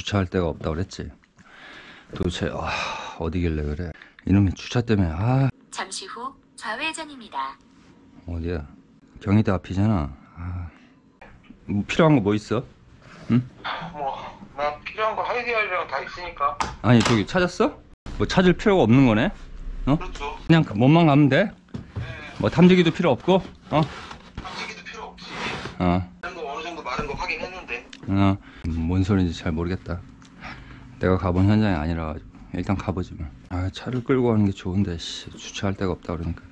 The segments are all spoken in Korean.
주차할 데가 없다고 그랬지. 도대체 어디길래 그래. 이놈의 주차 때문에. 잠시 후 좌회전입니다. 어디야? 경희대 앞이잖아. 뭐 필요한 거 뭐 있어? 응? 나 필요한 거 하이디알이랑 다 있으니까. 아니 저기 찾았어? 뭐 찾을 필요가 없는 거네? 그렇죠. 그냥 몸만 가면 돼? 네. 뭐 탐지기도 필요 없고? 탐지기도 필요 없이. 다른 거 어느 정도 마른 거 확인했는데. 뭔 소리인지 잘 모르겠다. 내가 가본 현장이 아니라 일단 가보지 뭐. 차를 끌고 가는 게 좋은데 주차할 데가 없다 그러니까.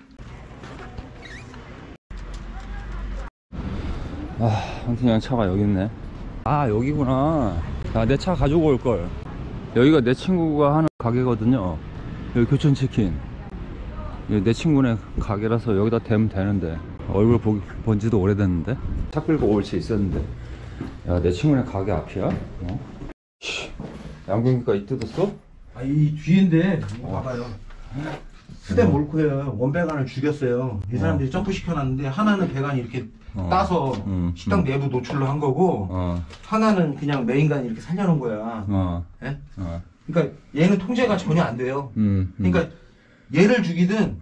아무튼 그냥 차가 여기 있네. 여기구나. 내 차 가지고 올걸. 여기가 내 친구가 하는 가게거든요. 여기 교촌치킨. 내 친구네 가게라서 여기다 대면 되는데. 얼굴 본 지도 오래됐는데. 차 끌고 올 수 있었는데. 야, 내 친구네 가게 앞이야? 양경이가 뜯었어? 이 뒤인데 이거 봐봐요. 스대 몰코예요. 원배관을 죽였어요. 이 사람들이 점프 시켜놨는데 하나는 배관이 이렇게 따서 식당 내부 노출로 한 거고 하나는 그냥 메인관이 이렇게 살려놓은 거야. 예? 그러니까 얘는 통제가 전혀 안 돼요. 그러니까 얘를 죽이든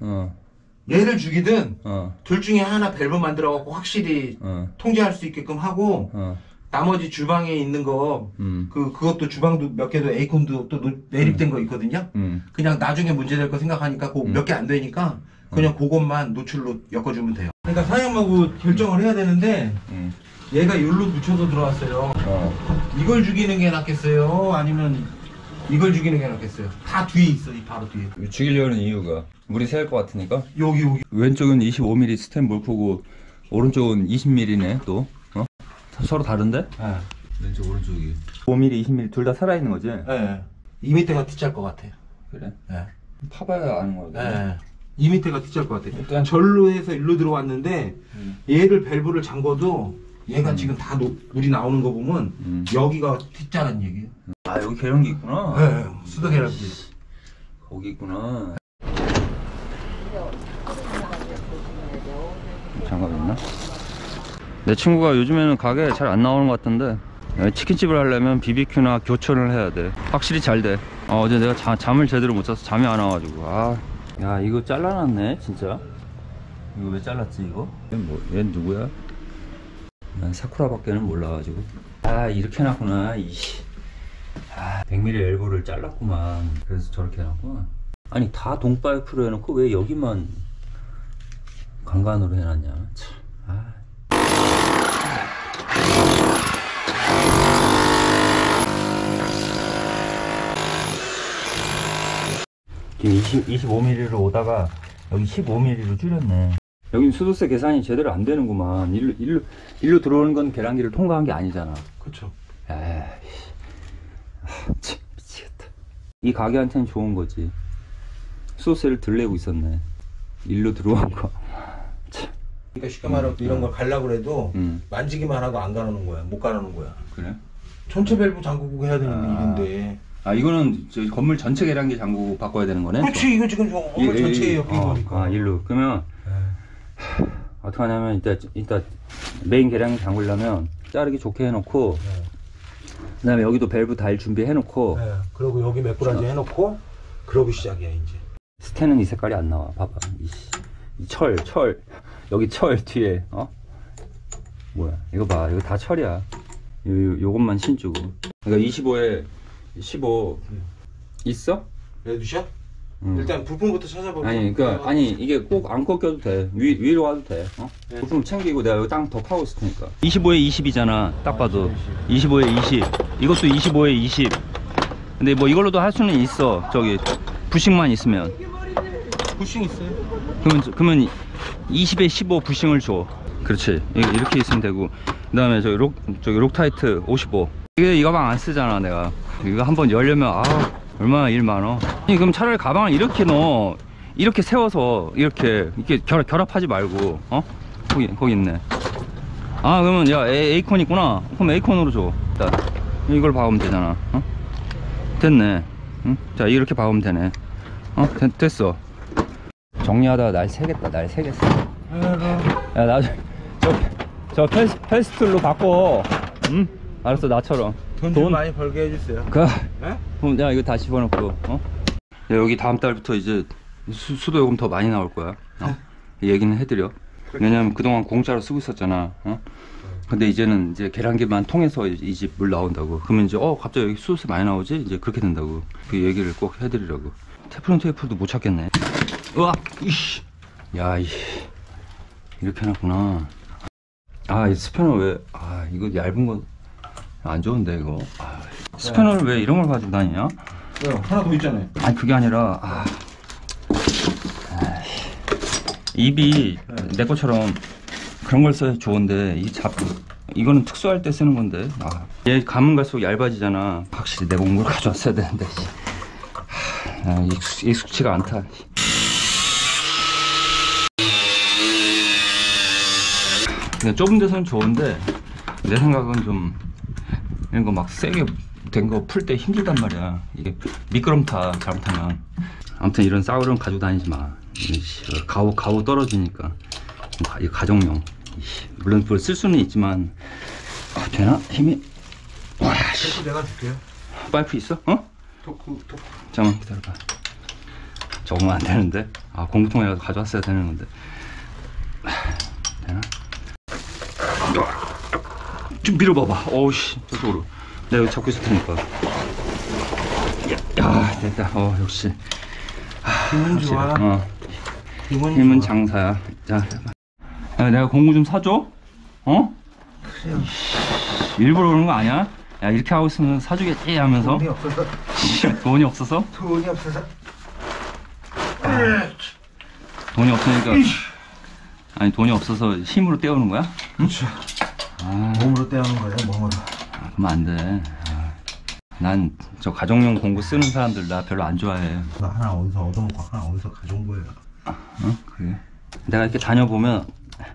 둘 중에 하나 밸브 만들어갖고 확실히 통제할 수 있게끔 하고 나머지 주방에 있는 거 그것도 주방도 몇 개도 에이콘도 또 매립된 거 있거든요. 그냥 나중에 문제될 거 생각하니까 몇 개 안 되니까 그냥 그것만 노출로 엮어주면 돼요. 그러니까 사장님하고 결정을 해야 되는데 얘가 여기로 붙여서 들어왔어요. 이걸 죽이는 게 낫겠어요? 아니면 이걸 죽이는 게 낫겠어요? 다 뒤에 있어, 이 바로 뒤에. 죽이려는 이유가 물이 새일 것 같으니까? 여기 왼쪽은 25mm 스텐 몰크고 오른쪽은 20mm네 또. 서로 다른데? 네. 왼쪽 오른쪽이 5mm, 20mm 둘 다 살아있는 거지? 네. 이 밑에가 뒷짤 것 같아요. 그래? 네. 파봐야 아는 거거든. 네. 이 밑에가 뒷짤 것 같아요. 일단 절로 해서 일로 들어왔는데 얘를 밸브를 잠궈도 얘가 지금 다 물이 나오는 거 보면 여기가 뒷짤은 얘기예요. 여기 계량기 있구나. 네. 수도 계량기. 거기 있구나. 장갑 있나? 내 친구가 요즘에는 가게 잘 안 나오는 것 같던데 치킨집을 하려면 BBQ나 교촌을 해야 돼. 확실히 잘 돼. 어제 내가 잠을 제대로 못 자서 잠이 안 와가지고 야 이거 잘라놨네 진짜. 이거 왜 잘랐지 이거? 얘는 누구야? 난 사쿠라밖에는 몰라가지고. 이렇게 해놨구나. 100mm 엘보를 잘랐구만. 그래서 저렇게 해놨구나. 아니 다 동파이프로 해놓고 왜 여기만 강간으로 해놨냐 참. 지금 25mm로 오다가 여기 15mm로 줄였네. 여긴 수도세 계산이 제대로 안 되는구만. 일로 들어오는 건 계량기를 통과한 게 아니잖아. 그쵸. 참 미치겠다. 이 가게한테는 좋은 거지. 수도세를 덜 내고 있었네. 일로 들어온 거. 참. 그러니까 쉽게 말하면 이런 걸 가려고 해도 만지기만 하고 안 가놓는 거야. 못 가놓는 거야. 그래? 전체 밸브 잠그고 해야 되는 일인데. 이거는 저 건물 전체 계량기 잠그고 바꿔야 되는 거네? 그렇지. 이거 지금 건물 전체에 엮인 거니까. 일로. 그러면 어떻게 하냐면 이따 메인 계량기 잠그려면 자르기 좋게 해놓고 그 다음에 여기도 밸브 달 준비해 놓고 그리고 여기 매꾸라지 해놓고 그러고 시작이야 이제. 스텐은 이 색깔이 안 나와. 봐봐. 이 철 여기 철 뒤에 뭐야 이거 봐. 이거 다 철이야. 요것만 신주고. 그러니까 25에 15 있어? 레드샷? 일단 부품부터 찾아볼게. 아니 이게 꼭 안 꺾여도 돼. 위로 와도 돼. 부품 챙기고 내가 여기 땅 더 파고 있을 테니까. 25에 20이잖아. 딱 봐도 25에 20. 이것도 25에 20. 근데 뭐 이걸로도 할 수는 있어. 저기 부싱만 있으면. 부싱 있어요. 그러면 20에 15 부싱을 줘. 그렇지. 이렇게 있으면 되고. 그 다음에 저기 록타이트 55. 이 가방 안 쓰잖아 내가. 이거 한번 열려면 얼마나 일 많어. 그럼 차라리 가방을 이렇게 넣어. 이렇게 세워서 이렇게 결합하지 말고. 거기 있네. 그러면 야 에이콘 있구나. 그럼 에이콘으로 줘. 자, 이걸 박으면 되잖아. 됐네. 응? 자 이렇게 박으면 되네. 됐어. 정리하다가 날 새겠다. 날 새겠어. 야 나 저 페스툴로 바꿔. 응? 알았어 나처럼. 돈 좀 많이 벌게 해주세요. 네? 그럼 내가 이거 다 집어넣고, 야, 여기 다음 달부터 이제 수도 요금 더 많이 나올 거야. 얘기는 해드려. 왜냐면 그동안 공짜로 쓰고 있었잖아. 근데 이제는 이제 계량기만 통해서 이 집 물 나온다고. 그러면 이제 갑자기 여기 수도세 많이 나오지? 이제 그렇게 된다고. 그 얘기를 꼭 해드리라고. 테프론 테이프도 못 찾겠네. 으아! 이씨! 야, 이렇게 해놨구나. 이 스패너 왜, 이거 얇은 거 안 좋은데, 이거. 스패너를 왜 이런 걸 가지고 다니냐? 왜요? 하나 더 있잖아요. 아니, 그게 아니라, 입이 내 것처럼 그런 걸 써야 좋은데, 이거는 특수할 때 쓰는 건데. 얘 가면 갈수록 얇아지잖아. 확실히 내 공구를 가져왔어야 되는데. 익숙치가 않다. 그냥 좁은 데서는 좋은데 내 생각은 좀 이런 거 막 세게 된 거 풀 때 힘들단 말이야. 이게 미끄럼타 잘못하면. 아무튼 이런 싸구려는 가지고 다니지 마. 가오 떨어지니까. 이 가정용. 물론 그걸 쓸 수는 있지만 되나? 힘이. 와, 씨. 내가 줄게요. 파이프 있어? 토크. 잠깐만 기다려봐. 적으면 안 되는데. 공구통에 가서 가져왔어야 되는 건데. 되나? 좀 밀어봐봐. 어우씨, 저쪽으로. 내가 여기 잡고 있을 테니까. 야, 됐다. 역시. 힘은 좋아. 힘은 장사야. 자, 야, 내가 공구 좀 사줘? 그래요. 일부러 그러는 거 아니야? 야, 이렇게 하고 있으면 사주겠지 하면서. 돈이 없어서. 돈이 없어서? 돈이 없어서. 돈이 없으니까. 아니, 돈이 없어서 힘으로 때우는 거야? 그렇죠. 몸으로 떼우는 거예요, 몸으로. 그러면 안 돼. 난 저 가정용 공구 쓰는 사람들 나 별로 안 좋아해. 하나 어디서 얻어먹고 하나 어디서 가져온 거예요. 그래. 내가 이렇게 다녀보면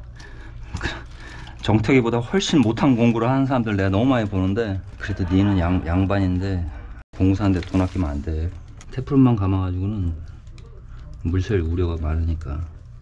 정태기보다 훨씬 못한 공구를 하는 사람들 내가 너무 많이 보는데, 그래도 니는 양반인데 공구 사는데 돈 아끼면 안 돼. 테프론만 감아가지고는 물샐 우려가 많으니까.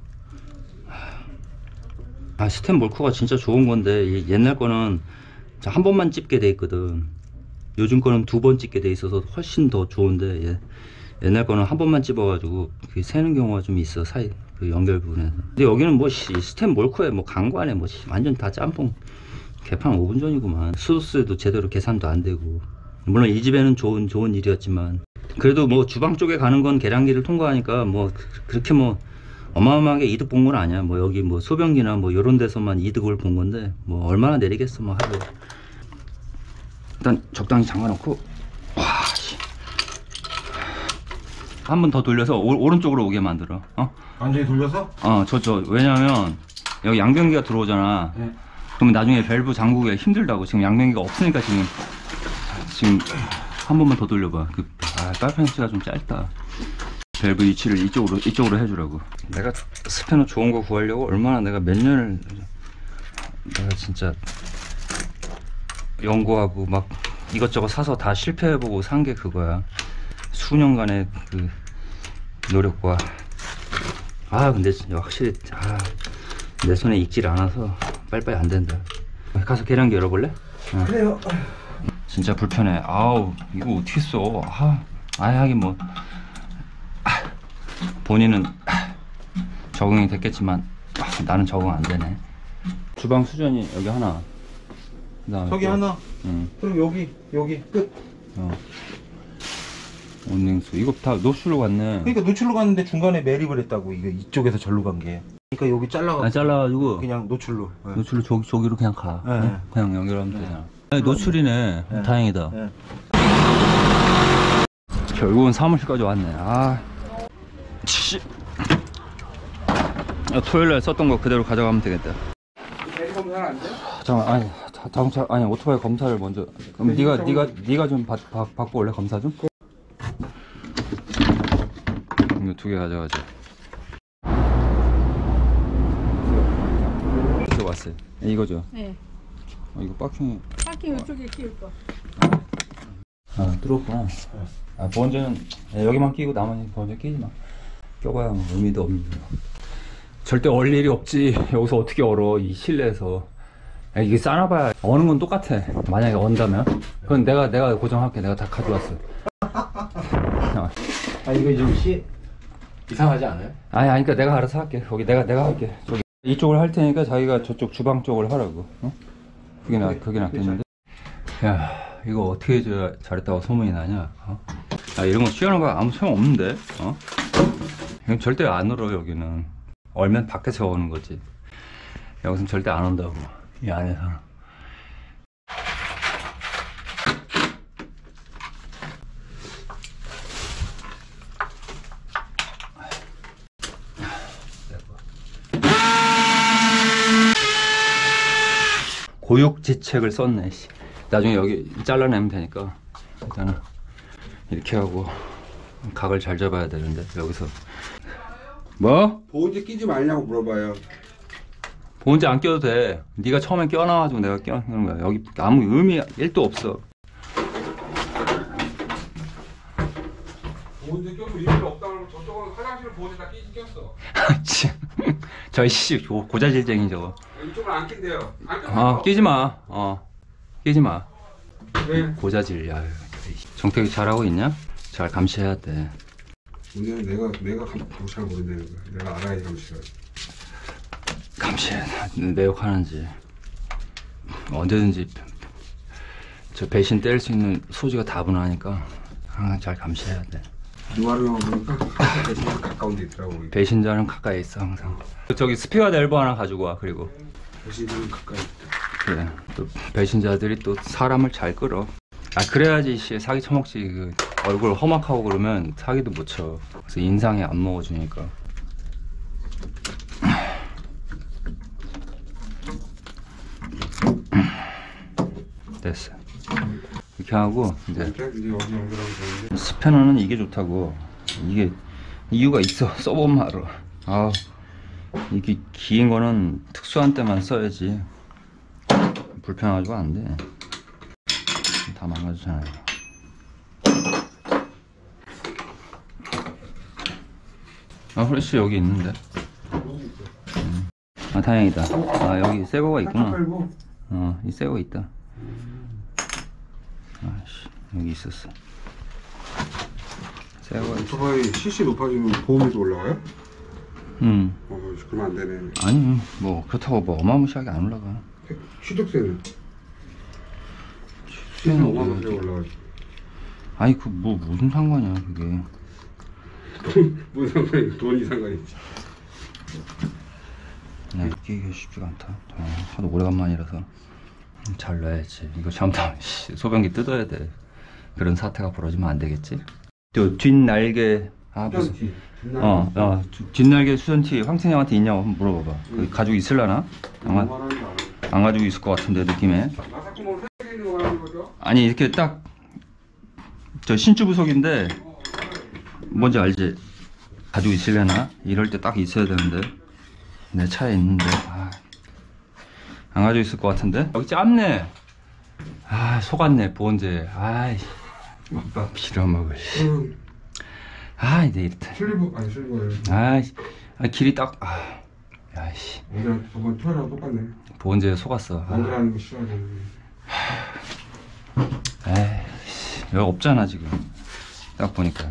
스텐 몰코가 진짜 좋은 건데, 옛날 거는 한 번만 찝게 돼 있거든. 요즘 거는 2번 찝게 돼 있어서 훨씬 더 좋은데, 옛날 거는 한 번만 찝어가지고 그게 새는 경우가 좀 있어, 그 연결 부분에서. 근데 여기는 뭐 스텐 몰코에 뭐 강관에 뭐 완전 다 짬뽕. 개판 5분 전이구만. 수도세도 제대로 계산도 안 되고. 물론 이 집에는 좋은 일이었지만, 그래도 뭐 주방 쪽에 가는 건 계량기를 통과하니까 뭐 그렇게 뭐 어마어마하게 이득 본 건 아니야. 뭐 여기 뭐 소변기나 뭐 요런 데서만 이득을 본 건데, 뭐 얼마나 내리겠어 뭐 하고. 일단 적당히 잠가놓고. 와, 씨. 한 번 더 돌려서 오른쪽으로 오게 만들어. 완전히 돌려서? 왜냐면 여기 양변기가 들어오잖아. 네. 그러면 나중에 밸브 잠그기가 힘들다고. 지금 양변기가 없으니까 지금 한 번만 더 돌려봐. 빨판치가 좀 짧다. 밸브 위치를 이쪽으로 해주라고. 내가 스패너 좋은 거 구하려고 얼마나 내가 몇 년을 내가 진짜 연구하고 막 이것저것 사서 다 실패해보고 산 게 그거야. 수년간의 그 노력과. 근데 확실히 내 손에 익질 않아서 빨리빨리 안 된다. 가서 계량기 열어볼래? 그래요. 진짜 불편해. 이거 어떻게 써? 하긴 뭐 본인은 적응이 됐겠지만 나는 적응 안 되네. 주방 수전이 여기 하나. 그다음에 저기 하나. 응. 그리고 여기 끝. 온냉수. 이거 다 노출로 갔네. 그러니까 노출로 갔는데 중간에 매립을 했다고. 이거 이쪽에서 절로 간 게. 그러니까 여기 잘라가지고 그냥 노출로. 노출로 저기로 그냥 가. 네. 그냥 연결하면 되잖아. 노출이네. 네. 다행이다. 네. 결국은 사무실까지 왔네. 토요일날 썼던 거 그대로 가져가면 되겠다. 대리 검사는 안 돼? 잠깐, 자동차 오토바이 검사를 먼저. 그럼 네가 좀 받고 올래, 검사 좀? 이거 2개 가져가자. 이거 왔어요. 이거죠? 네. 이거 박킹이. 파킹 이쪽에 끼울 거. 뚫었구나. 번제는 여기만 끼고 나머지 번제 끼지 마. 껴봐야 뭐 의미도 없는 거. 절대 얼 일이 없지. 여기서 어떻게 얼어, 이 실내에서. 야, 이게 싸나봐야 어는 건 똑같아. 만약에 언다면 그건 내가 고정할게. 내가 다 가져왔어. 아 이거 좀 이상하지 않아요? 아니 그러니까 내가 알아서 할게. 거기 내가 할게. 저기 이쪽을 할 테니까 자기가 저쪽 주방 쪽을 하라고. 어? 그게 낫겠는데. 야, 이거 어떻게 해줘야 잘했다고 소문이 나냐? 어? 아, 이런 거 취하는 거 아무 소용 없는데. 어? 이건 절대 안 얼어. 여기는 얼면 밖에서 오는 거지. 여기서는 절대 안 온다고. 이 안에서. 고육지책을 썼네. 씨. 나중에 여기 잘라내면 되니까 일단은 이렇게 하고 각을 잘 잡아야 되는데 여기서 뭐? 보온제 끼지 말냐고 물어봐요. 보온제 안 껴도 돼. 네가 처음에 껴놔가지고 내가 껴놓은 거야. 여기 아무 의미 1도 없어. 보온제 껴도 의미 없다 그러면 저쪽은 화장실 보온제 다 꼈어. 저희 씨 고자질쟁이 저거. 이쪽은 안 낀대요. 안 껴. 끼지 마. 끼지 마. 왜? 고자질. 야, 정택이 잘하고 있냐? 잘 감시해야 돼. 문제는 내가 잘 모른다는 거야. 내가 알아야 감시하지. 감시해. 내 욕하는지 언제든지 저 배신 뗄 수 있는 소지가 다분하니까 항상 잘 감시해야 돼. 누아르 형 보니까 배신이 가까운 데 있더라고. 배신자는 가까이 있어 항상. 저기 스피어 앨범 하나 가지고 와. 그리고 배신자는 가까이 있다. 그래, 또 배신자들이 또 사람을 잘 끌어. 아, 그래야지 씨 사기 쳐먹지. 그 얼굴 험악하고 그러면 사기도 못 쳐. 그래서 인상에 안 먹어주니까. 됐어. 이렇게 하고 이제 이제 여기 연결하면 되는데. 스패너는 이게 좋다고. 이게 이유가 있어. 써보면 알아. 아, 이게 긴 거는 특수한 때만 써야지. 불편해가지고 안 돼. 다 망가지잖아요. 아, 후레쉬 여기 있는데. 아, 다행이다. 아, 여기 새 거가 있구나. 이 새 거 있다. 아씨, 여기 있었어. 새 거가 있어. 오토바이 CC 높아지면 보험료도 올라가요? 그러면 안 되네. 아니, 뭐 그렇다고 뭐 어마무시하게 안 올라가. 취득세는? 취득세는 어마무시하게 올라가지. 아니, 그 뭐 무슨 상관이야 그게. 무슨 상관이? 돈이 상관이지. 그냥 이게 쉽지가 않다. 하도 오래간만이라서 잘 넣어야지. 이거 잘못하면 소변기 뜯어야 돼. 그런 사태가 벌어지면 안 되겠지. 또 뒷날개 무슨 뒷날개 수전티 황진이 형한테 있냐고 한번 물어봐봐. 그 가지고 있을라나? 안 가지고 있을 것 같은데 느낌에. 아니, 이렇게 딱 저 신주 부속인데 뭔지 알지? 가지고 있으려나? 이럴 때 딱 있어야 되는데 내 차에 있는데 안 가지고 있을 것 같은데. 여기 짧네. 속았네 보온제. 빌어먹을. 이제 이렇다. 실버. 길이 딱. 야씨. 어제 저번 토요일하고 똑같네. 보온제 속았어. 연결하는 거 싫어하잖아. 여기 없잖아 지금. 딱 보니까.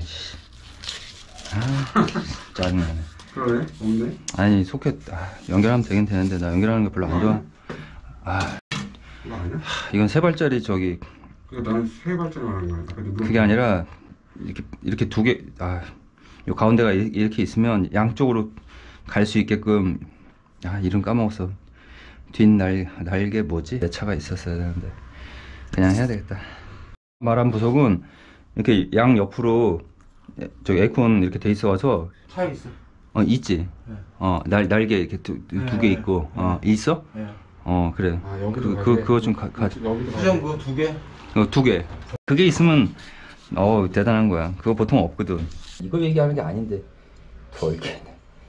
짜증나네. 그러네? 없네? 아니, 소켓 연결하면 되긴 되는데 나 연결하는 거 별로 안 좋아. 이거 아니야? 이건 세 발짜리 저기. 그러니까 나는 세 발짜리 말하는 거야. 그게 아니라 이렇게 두 개. 요 가운데가 이렇게 있으면 양쪽으로 갈 수 있게끔. 이름 까먹었어. 뒷날개 뭐지? 내 차가 있었어야 되는데 그냥 해야 되겠다. 말한 부속은 이렇게 양 옆으로 저기 에어컨 이렇게 돼 있어서. 차에 있어. 있지. 네. 날개 이렇게 두 개 있고. 있어? 네. 그래. 여기도 그거 좀 수전 그거 2개? 2개. 그게 있으면 대단한 거야. 그거 보통 없거든. 이거 얘기하는 게 아닌데 돌겠네.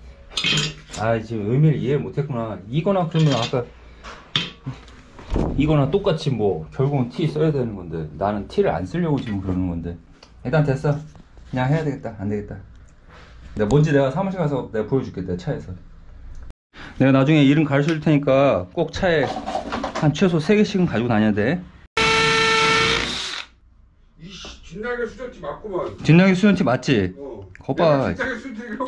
지금 의미를 이해를 못했구나. 이거나 그러면 아까 이거나 똑같이 뭐 결국은 T 써야 되는 건데 나는 T를 안 쓰려고 지금 그러는 건데. 일단 됐어. 그냥 해야 되겠다. 안 되겠다. 뭔지 내가 사무실 가서 내가 보여줄게. 내 차에서. 내가 나중에 이름 가르쳐 줄 테니까 꼭 차에 한 최소 3개씩은 가지고 다녀야 돼. 이씨, 진작에 수전티 맞구만. 뒷날개 수전티 맞지? 거봐. 진작에 수전티라고.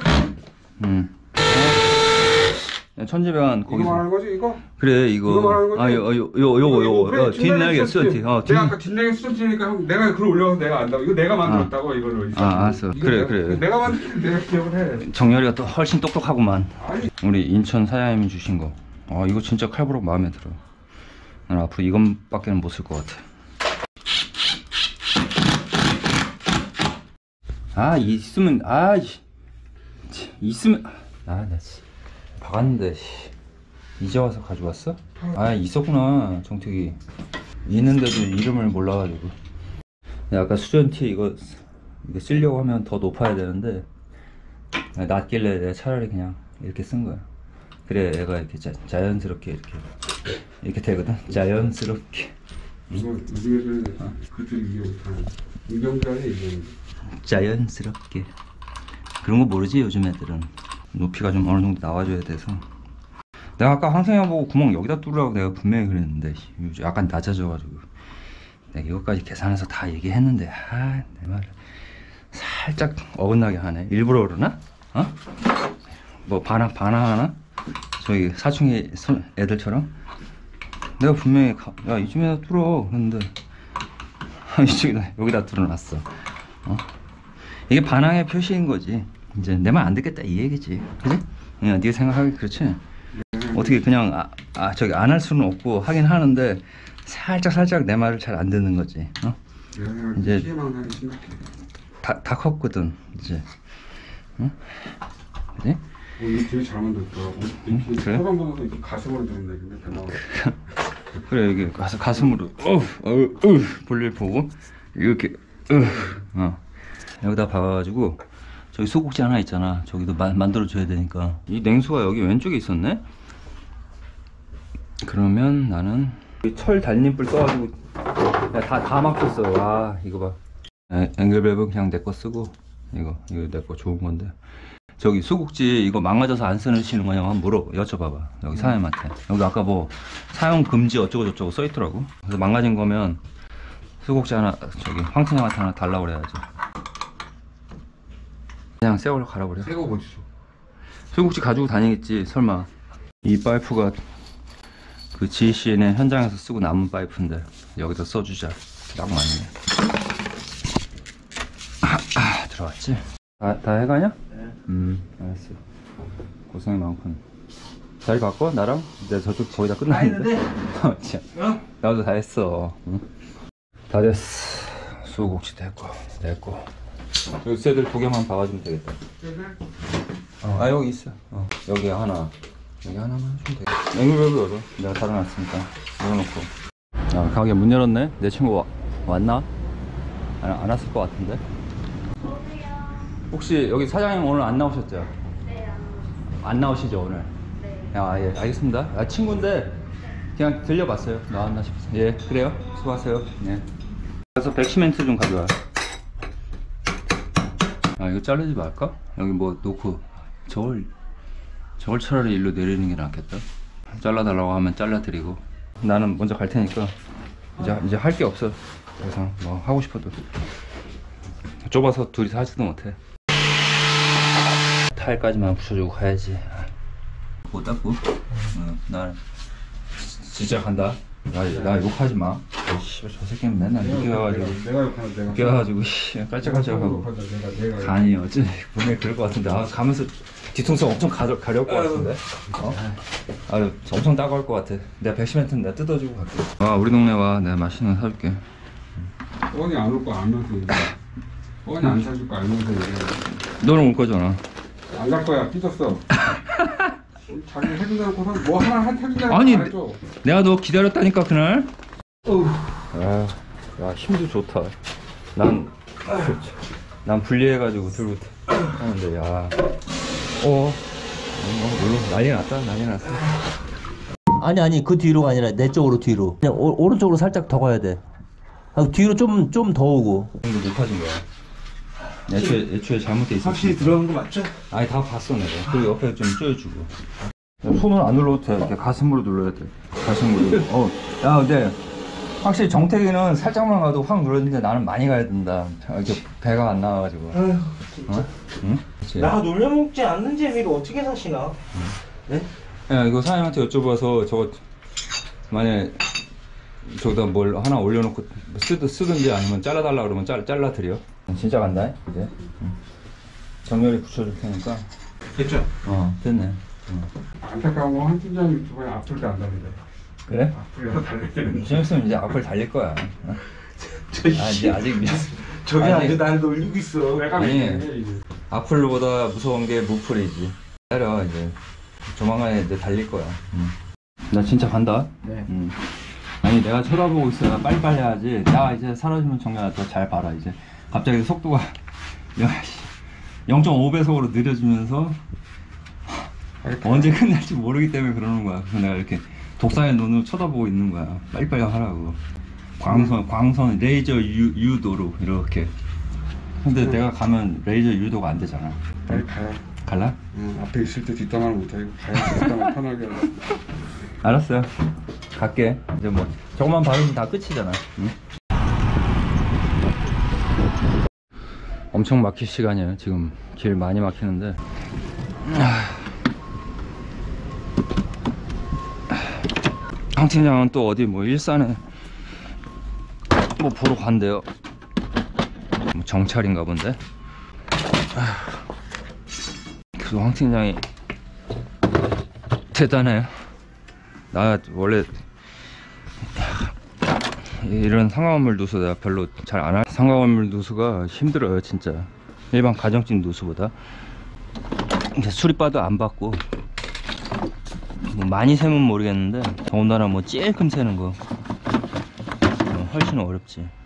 천재병원 이거 거기서. 말하는 거지, 이거? 그래 이거. 이거 말하는 거지? 아 요거 그래, 뒷날개 수전티. 내가 아까 뒷날개 수전티니까 형, 내가 글을 올려서 내가 안다고. 이거 내가 만들었다고, 이거를. 알았어. 그래. 내가 만든 내가 기억을 해. 정열이가 또 훨씬 똑똑하구만. 아니. 우리 인천 사장님이 주신 거. 이거 진짜 칼부록 마음에 들어. 난 앞으로 이것밖에는 못 쓸 것 같아. 있으면 나 박았는데 이제 와서 가져왔어? 있었구나 정택이. 있는데도 이름을 몰라가지고. 아까 수전티 이거 쓰려고 하면 더 높아야 되는데 낮길래 내가 차라리 그냥 이렇게 쓴 거야. 그래 얘가 이렇게 자연스럽게 이렇게 되거든. 자연스럽게. 요즘에는 그들이 이해 못하는 이경자네 이경. 자연스럽게. 그런 거 모르지 요즘 애들은. 높이가 좀 어느 정도 나와줘야 돼서. 내가 아까 황생이 보고 구멍 여기다 뚫으라고 내가 분명히 그랬는데 약간 낮아져가지고 내가 이것까지 계산해서 다 얘기했는데 내 말을 살짝 어긋나게 하네. 일부러 그러나? 뭐 반항하나? 저기 사춘기 애들처럼? 내가 분명히 야 이쯤에다 뚫어 그랬는데 여기다 뚫어놨어. 이게 반항의 표시인 거지. 이제 내 말 안 듣겠다 이 얘기지. 그지? 그냥 네가 생각하기 그렇지? 어떻게 그냥 저기 안 할 수는 없고 하긴 하는데 살짝 내 말을 잘 안 듣는 거지. 이제 피해망상이 심각해. 다 컸거든 이제. 응? 그지? 이거 되게 잘 만들었더라고. 그래? 표정 보면서 이렇게 가슴으로 들었네. 근데 대박. 그래 여기 가슴으로 볼일 보고 이렇게 여기다 박아가지고 저기 소국지 하나 있잖아. 저기도 만들어 줘야 되니까. 이 냉수가 여기 왼쪽에 있었네. 그러면 나는 철 달림불 써가지고 다 막혔어. 이거 봐. 앵글밸브 그냥 내 거 쓰고 이거 내 거 좋은 건데. 저기 수국지 이거 망가져서 안 쓰시는 거냐고 한번 여쭤봐봐 여기 사장님한테. 여기 아까 뭐 사용 금지 어쩌고 저쩌고 써있더라고. 그래서 망가진 거면 수국지 하나 저기 황팀장한테 하나 달라고 그래야지. 그냥 새 걸로 갈아버려. 새거 뭐지? 수국지 가지고 다니겠지 설마. 이 파이프가 그 GCN의 현장에서 쓰고 남은 파이프인데 여기다 써주자. 딱 맞네. 들어왔지? 다 해가냐? 네. 알았어. 고생이 많군. 자리 바꿔 나랑? 내가 저쪽 거의 다 끝났는데. 나도 다 했어. 응? 다 됐어. 수국지 됐고 됐고. 여기 쇠들 2개만 박아주면 되겠다. 여기 있어. 여기 하나. 여기 하나만 주면 되겠다. 앵글밸브 열어. 내가 달아놨으니까 열어놓고. 가게 문 열었네. 내 친구 왔나? 안 왔을 것 같은데. 혹시 여기 사장님 오늘 안 나오셨죠? 네. 안 나오시죠 오늘? 네. 예 알겠습니다. 친구인데 그냥 들려봤어요. 나왔나 싶어서. 예 그래요. 수고하세요. 네. 그래서 백시멘트 좀 가져와. 이거 자르지 말까? 여기 뭐 놓고 저걸 차라리 일로 내리는 게 낫겠다. 잘라달라고 하면 잘라드리고. 나는 먼저 갈 테니까 이제 할 게 없어. 그래서 뭐 하고 싶어도 좁아서 둘이서 하지도 못해. 타일까지만 붙여주고 가야지. 못 닦고. 나 진짜 간다. 나 욕하지 마. 저 새끼는 맨날 늦게 가가지고. 내가 욕하는 늦게 가가지고 깔짝깔짝하고. 간이 어째 분명히 그럴 것 같은데. 가면서 뒤통수 엄청 가려울 것 같은데. 엄청 따가울 것 같아. 내가 백시멘트는 내가 뜯어주고 갈게. 우리 동네 와. 내가 맛있는 거 사줄게. 뻔히 안 올 거 알면서 얘기해. 뻔히 안 사줄 거 알면서 얘기해. 너는 올 거잖아. 안 갈 거야. 삐졌어. 자기 해준다고 뭐 하나 해준다고 아니 말해줘. 내가 너 기다렸다니까 그날. 야 힘도 좋다. 난 분리해가지고 들고 하는데 물론 난리 났다. 아니 그 뒤로가 아니라 내 쪽으로 뒤로. 그냥 오른쪽으로 살짝 더 가야 돼. 뒤로 좀 더 오고. 정도 높아진 거야. 애초에 잘못돼 있어. 확실히 들어간 거 맞죠? 다 봤어 내가. 그리고 옆에 좀 쪼여주고. 손을 안 눌러도 돼. 이렇게 가슴으로 눌러야 돼. 가슴으로. 야, 근데 확실히 정태기는 살짝만 가도 확 눌렀는데 나는 많이 가야 된다. 이렇게 배가 안 나와가지고. 아휴, 진짜. 어? 응? 그치? 나 놀려먹지 않는 재미로 어떻게 사시나? 네? 야, 이거 사장님한테 여쭤봐서 저거 만약에 저기다 뭘 하나 올려놓고 쓰든지 아니면 잘라달라 그러면 잘라드려. 진짜 간다, 이제. 정렬이 붙여줄 테니까. 됐죠? 됐네. 안타까운 건 한 팀장님 저번에 앞을도 안 달리래. 그래? 앞을도 달리래. 좀 있으면 이제 앞을 달릴 거야. 이제 아직 저게 아니. 아주 날 놀리고 있어. 내가 아니. 믿는 게 이제. 악플보다 무서운 게 무플이지. 기다려, 이제. 조만간에 이제 달릴 거야. 나 진짜 간다. 네. 아니, 내가 쳐다보고 있어야 빨리빨리 하지. 나 이제 사라지면 정말 더 잘 봐라, 이제. 갑자기 속도가 0.5배속으로 느려지면서 언제 끝날지 모르기 때문에 그러는 거야. 그래서 내가 이렇게 독사의 눈으로 쳐다보고 있는 거야. 빨리빨리 하라고. 광선, 레이저 유도로, 이렇게. 근데 내가 가면 레이저 유도가 안 되잖아. 빨리 가요. 갈라? 앞에 있을 때 뒷담화를 못하고 가야 뒷담화 편하게 하려고. 알았어요. 갈게. 이제 뭐 저것만 바르면 다 끝이잖아. 응? 엄청 막힐 시간이에요. 지금 길 많이 막히는데. 황 팀장은 또 어디 뭐 일산에 뭐 보러 간대요. 뭐 정찰인가 본데. 그래도 황 팀장이 대단해요. 나 원래 이런 상가건물 누수 내가 별로 잘 안 할. 상가건물 누수가 힘들어요, 진짜. 일반 가정집 누수보다. 근데 수리바도 안 받고 뭐 많이 세면 모르겠는데 더군다나 뭐 찔끔 세는 거 훨씬 어렵지.